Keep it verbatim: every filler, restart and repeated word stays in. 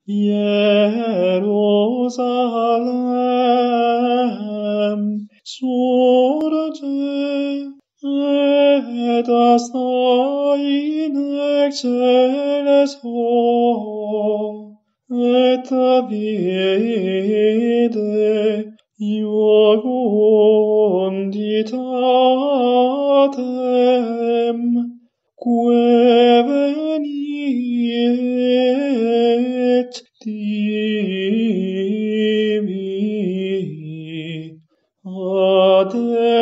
Jerusalem, surge et asta in exceles ho, et Davide iucunditatem, quae veniet tibi ad